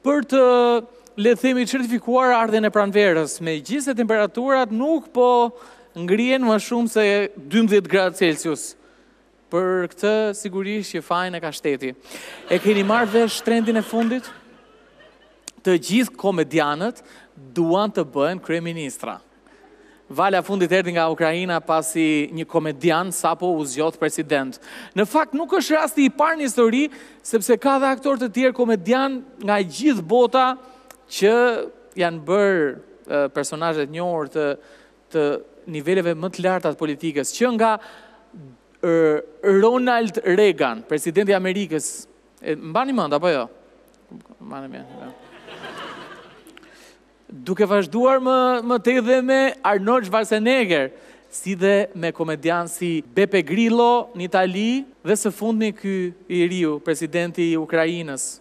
për të, le të themi, certifikuar ardhen e pranverës, megjithëse temperaturat nuk po ngrihen më shumë se 12 gradë Celsius. Për këtë sigurisht që fajin e ka shteti. E keni marrë vesh trendin e fundit? Të gjithë komedianët duan të bëhen kryeministra. Valja fundit erdhi nga Ukraina pasi një komedian sapo u zgjodh president. Në fakt nuk është rasti i parë në histori, sepse ka dhe aktorë të tjerë komedian nga gjithë bota që janë bërë personazhe të njohur të niveleve më të larta të politikës, që nga Ronald Reagan, presidenti i Amerikës, mbani mend apo jo? Mbani mend. Duke vazhduar më tej dhe me Arnold Schwarzenegger, si dhe me komedian si Beppe Grillo në Itali, dhe së fundmi ky i riu, presidenti i Ukrainës,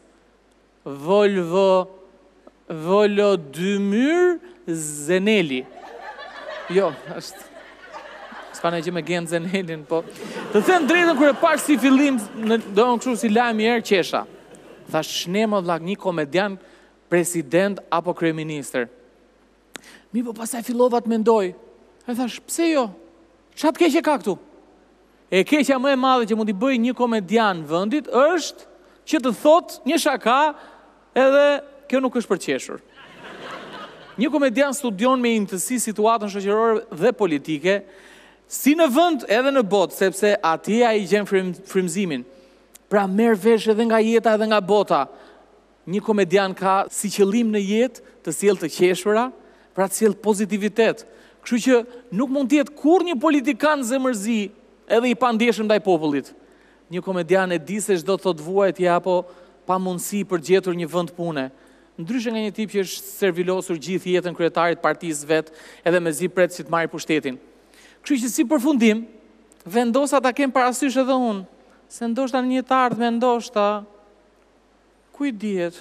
Volodymyr Zelensky. Jo, është s'ka ne që me Gen Zenelin, po. Të them drejtën, kur e pash si fillim, do në kështu si lajm i herë qesha. Thash shnema vllak, një komedian president apo kryeministër. Mi po pasaj fillova të mendoj. E thash, pse jo? Çfarë keqe ka këtu? E keqja më e madhe që mund t'i bëj një komedian vendit është që të thot një shaka edhe kjo nuk është për qeshur. Një komedian studion me intësi situatën shoqërore dhe politike, si në vend edhe në botë, sepse atje ai gjen frymëzimin. Pra merr vesh edhe nga jeta edhe nga bota. Një komedian ka si qëllim në jetë të sjellë të qeshura, pra të sjellë pozitivitet. Kështu që nuk mund të jetë kur një politikan zemërzi edhe i pandjeshëm ndaj popullit. Një komedian e di se çdo thot vuajtje apo pamundësi për gjetur një vend pune. Ndryshe nga një tip që është servilosur gjithë jetën kryetarit partisë vet, edhe mezi pret si të marrë pushtetin. Kështu që si përfundim, vendosa ta kem parasysh edhe unë, se ndoshta në një të ardhme, ndoshta ku i dihet.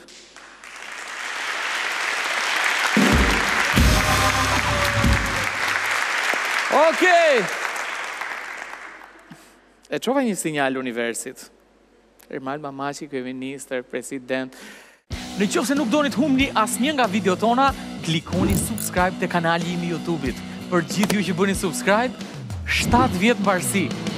Okej. E çova një sinjal universit. Ermal Mamaqi, kryeministër, president. Në qoftë se nuk doni të humbni asnjë nga videot tona, klikoni subscribe te kanali im i YouTube-it. Për gjithë ju që bëni subscribe, 7 vjet mbarësi.